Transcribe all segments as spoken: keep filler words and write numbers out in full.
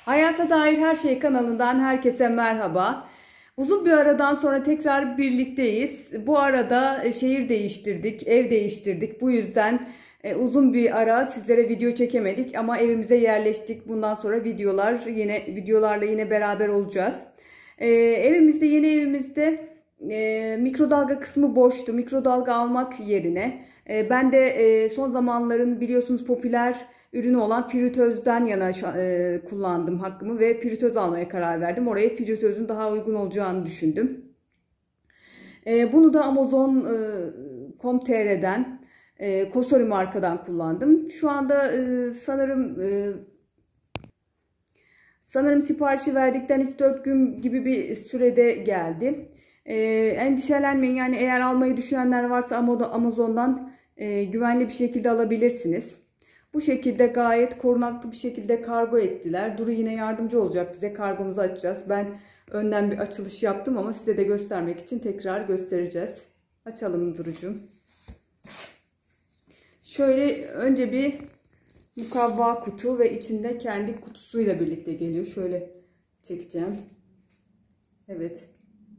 Hayata Dair Her Şey kanalından herkese merhaba. Uzun bir aradan sonra tekrar birlikteyiz. Bu arada şehir değiştirdik, ev değiştirdik. Bu yüzden uzun bir ara sizlere video çekemedik ama evimize yerleştik. Bundan sonra videolar yine videolarla yine beraber olacağız. Ee, evimizde yeni evimizde e, mikrodalga kısmı boştu. Mikrodalga almak yerine e, ben de e, son zamanların biliyorsunuz popüler ürünü olan fritözden yana e, kullandım hakkımı ve fritöz almaya karar verdim. Oraya fritözün daha uygun olacağını düşündüm. E, bunu da amazon nokta com nokta tr'den e, Cosori markadan kullandım. Şu anda e, sanırım e, sanırım siparişi verdikten üç dört gün gibi bir sürede geldi. E, endişelenmeyin, yani eğer almayı düşünenler varsa Amazon'dan e, güvenli bir şekilde alabilirsiniz. Bu şekilde gayet korunaklı bir şekilde kargo ettiler. Duru yine yardımcı olacak bize. Kargomuzu açacağız. Ben önden bir açılış yaptım ama size de göstermek için tekrar göstereceğiz. Açalım Durucuğum. Şöyle önce bir mukavva kutu ve içinde kendi kutusuyla birlikte geliyor. Şöyle çekeceğim. Evet.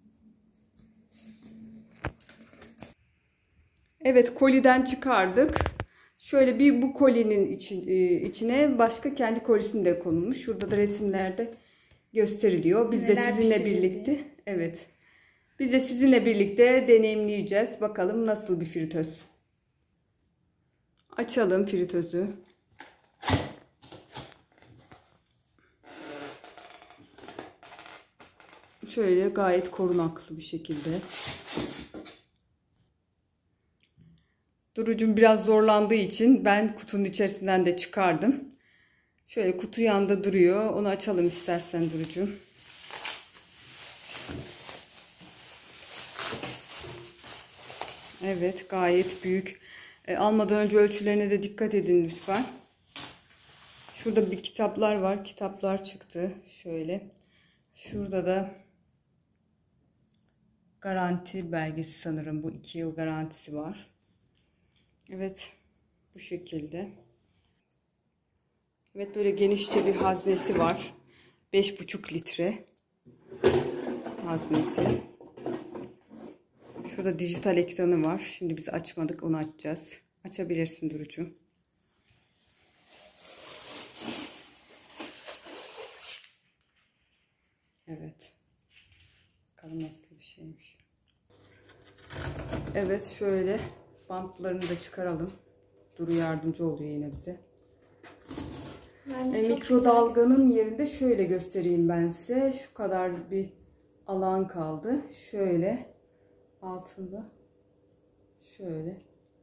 Evet, koliden çıkardık. Şöyle bir bu kolinin içine başka kendi kolisini de konulmuş. Şurada da resimlerde gösteriliyor. Biz Neler de sizinle birlikte, evet. Biz de sizinle birlikte deneyimleyeceğiz. Bakalım nasıl bir fritöz. Açalım fritözü. Şöyle gayet korunaklı bir şekilde. Durucum biraz zorlandığı için ben kutunun içerisinden de çıkardım. Şöyle kutu yanında duruyor. Onu açalım istersen Durucum. Evet, gayet büyük. E, almadan önce ölçülerine de dikkat edin lütfen. Şurada bir kitaplar var. Kitaplar çıktı. Şöyle. Şurada da garanti belgesi sanırım. Bu iki yıl garantisi var. Evet, bu şekilde. Evet, böyle genişçe bir haznesi var. beş buçuk litre haznesi. Şurada dijital ekranı var. Şimdi biz açmadık, onu açacağız. Açabilirsin Durucuğum. Evet. Bakalım nasıl bir şeymiş. Evet, şöyle bantlarını da çıkaralım. Duru yardımcı oluyor yine bize. E, mikrodalganın yerinde şöyle göstereyim ben size. Şu kadar bir alan kaldı. Şöyle altında. Şöyle.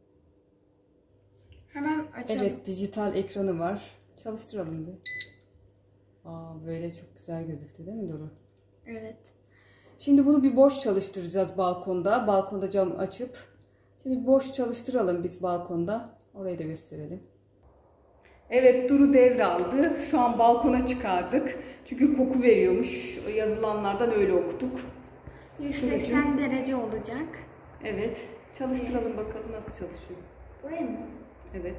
Hemen açalım. Evet, dijital ekranı var. Çalıştıralım bir. Aa, böyle çok güzel gözüktü değil mi Duru? Evet. Şimdi bunu bir boş çalıştıracağız balkonda. Balkonda cam açıp. Şimdi boş çalıştıralım biz balkonda. Orayı da gösterelim. Evet, Duru devraldı. Şu an balkona çıkardık. Çünkü koku veriyormuş. Yazılanlardan öyle okuduk. yüz seksen Şuradaki... derece olacak. Evet. Çalıştıralım evet. Bakalım nasıl çalışıyor. Buraya mı? Evet.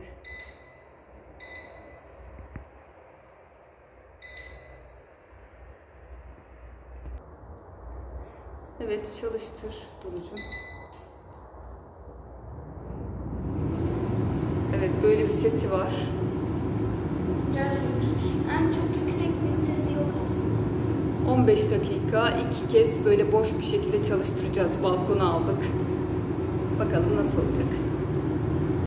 Evet, çalıştır Durucuğum. Evet, böyle bir sesi var. Yani çok yüksek bir sesi yok aslında. on beş dakika iki kez böyle boş bir şekilde çalıştıracağız. Balkona aldık. Bakalım nasıl olacak.